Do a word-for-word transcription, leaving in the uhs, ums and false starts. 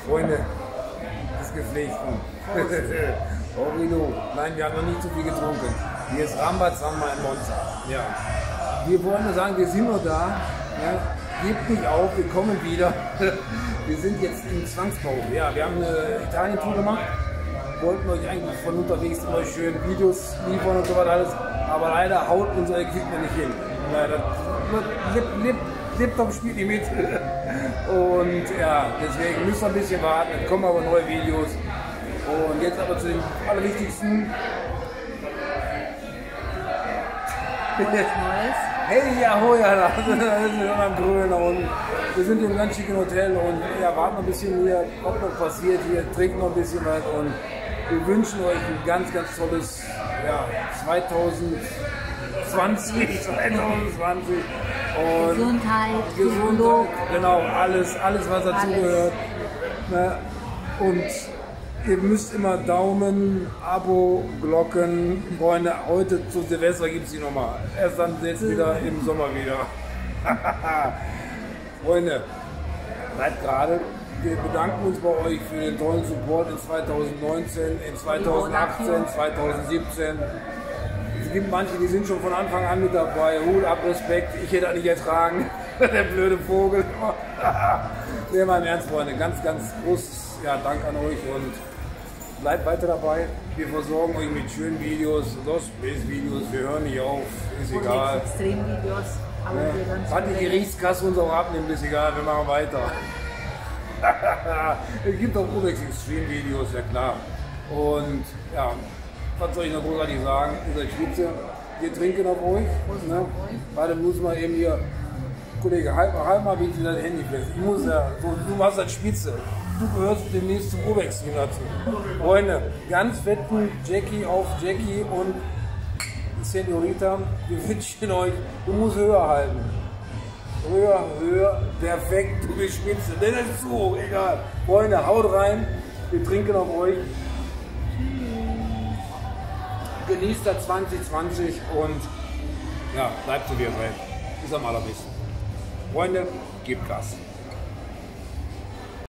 Freunde des Gepflegten. Orino. Nein, wir haben noch nicht zu viel getrunken. Hier ist Rambazamba in Monza. Ja. Wir wollen nur sagen, wir sind noch da. Ja. Gebt nicht auf, wir kommen wieder. Wir sind jetzt in Zwangspause. Ja, wir haben eine Italien-Tour gemacht. Wollten euch eigentlich von unterwegs immer schön Videos liefern und so weiter alles. Aber leider haut unser Equipment nicht hin. Leider. Lip, Lip, Laptop spielt nicht mit. Und ja, deswegen müssen wir ein bisschen warten. Dann kommen aber neue Videos. Und jetzt aber zu dem allerwichtigsten. Hey, ja, ho, ja, da sind wir am Grün und wir sind im ganz schicken Hotel und ja, warten noch ein bisschen hier, was noch passiert hier, trinken noch ein bisschen was und wir wünschen euch ein ganz, ganz tolles ja, zweitausendzwanzig, zweitausendzwanzig und Gesundheit, Gesundheit, genau, alles, alles was dazugehört. Und ihr müsst immer Daumen, Abo, Glocken, Freunde. Heute zu Silvester gibt es die nochmal. Erst dann jetzt wieder im Sommer wieder. Freunde, bleibt gerade. Wir bedanken uns bei euch für den tollen Support in zweitausendneunzehn, in zweitausendachtzehn, zweitausendsiebzehn. Es gibt manche, die sind schon von Anfang an mit dabei. Hut ab, Respekt. Ich hätte das nicht ertragen. Der blöde Vogel. Sehr mal im Ernst, Freunde. Ganz, ganz großes ja, Dank an euch und bleibt weiter dabei. Wir versorgen euch mit schönen Videos, Lost Space Videos. Wir hören nicht auf, ist egal. Extremvideos. Aber ja. wir Wann die Gerichtskasse uns auch abnimmt, ist egal. Wir machen weiter. Es gibt auch Urex Extreme Videos, ja klar. Und ja, was soll ich noch großartig sagen? Ihr seid Spitze. Wir trinken auf euch. Ne? Warte, muss man eben hier. Kollege, halt mal, halt mal, wie ich das Handy fest. Ich muss ja, so, du machst das Spitze. Du gehörst demnächst zum Urex-Team dazu. Freunde, ganz fetten Jackie auf Jackie und Senorita. Wir wünschen euch, du musst höher halten. Höher, höher, perfekt, du bist Spitze. Das ist zu hoch, egal. Freunde, haut rein. Wir trinken auf euch. Genießt das zwanzig zwanzig und ja, bleibt so wie ihr seid. Bis am allerbesten. Freunde, gebt Gas.